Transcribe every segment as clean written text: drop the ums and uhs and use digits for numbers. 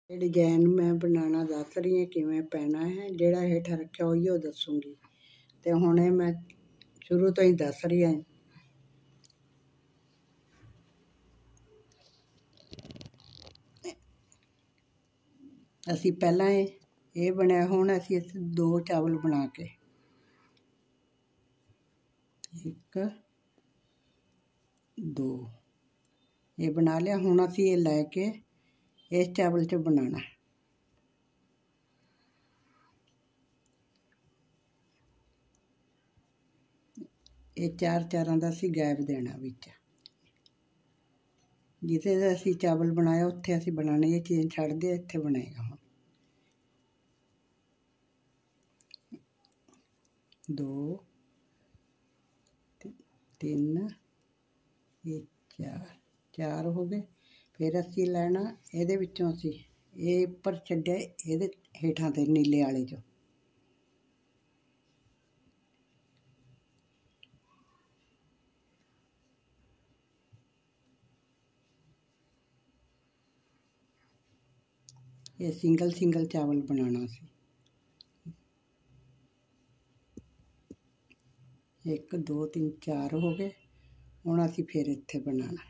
Design मैं बनाना दस रही है किवें पैना है, जिहड़ा हेठ रखा उहिओ दसूँगी। तो हुणे मैं शुरू तो ही दस रही है। असी पहला ये बनया, हुण असी दो चावल बना के एक दो ये बना लिया। हुण असी ये लैके इस चावल च बनाना। ये चार चारां दा असी गैप देना विच, जिथे असी चावल बनाया उत्थे असी बनाने। ये चेंज छड्ड दे, इत्थे बनेगा। हुण दो तीन ये चार हो गए। फिर असी लैना इहदे विचों असी ये उपर छड्डिया, इहदे हेठां ते नीले वाले चों ये सिंगल सिंगल चावल बनाना सी। एक दो तीन चार हो गए। हुण असी फिर इत्थे बनाना।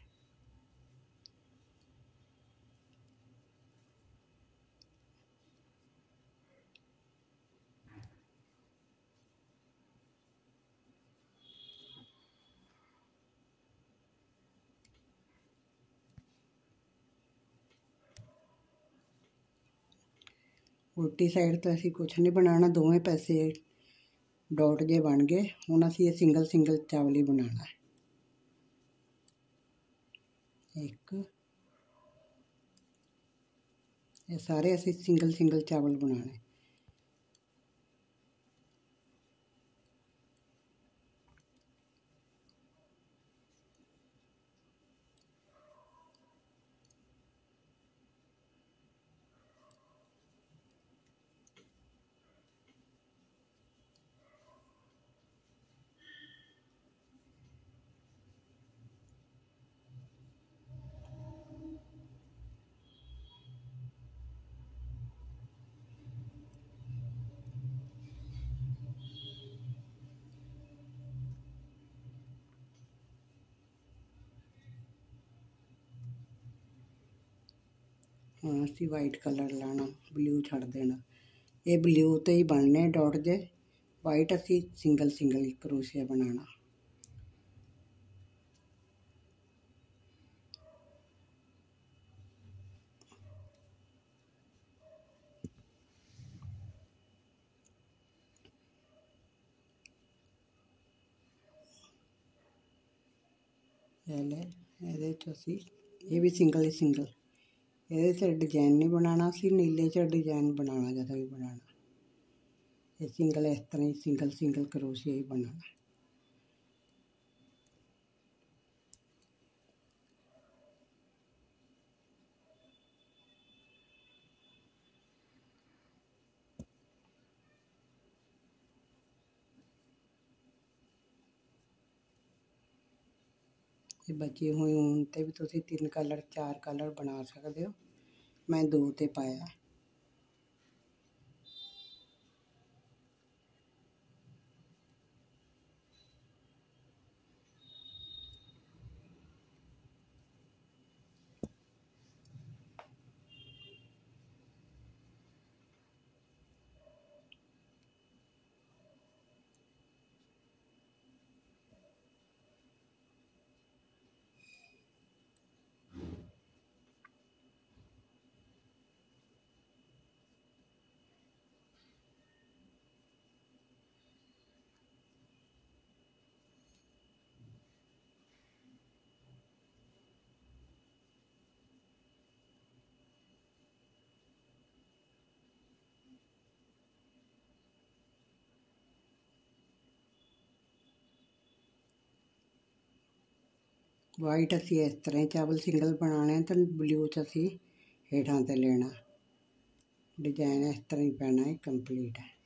उल्टी साइड तो असी कुछ नहीं बनाना, दोवें पासे डॉट जे बन गए। हुण असी ये सिंगल सिंगल चावल ही बनाना है। एक ये सारे असी सिंगल सिंगल चावल बनाने। हुण असी वाइट कलर लाना, ब्लू छड्ड देना। ये ब्लू तो ही बनने डॉट जे, वाइट असी सिंगल सिंगल क्रोशिया बनाना। ये भी सिंगल ही सिंगल, ये डिजाइन नहीं बनाना। असी नीले च डिजाइन बनाना, जदों भी बनाना ये सिंगल इस तरह ही सिंगल सिंगल क्रोशिया ही बनाना। ये बचे हुए ऊन ते भी तुसी 3 कलर 4 कलर बना सकते हो। मैं 2 ते पाया। वाइट असी इस तरह चावल सिंगल बनाने, तो ब्लू च असी हेठां ते लेना। डिजाइन इस तरह ही पैना है। कंप्लीट है।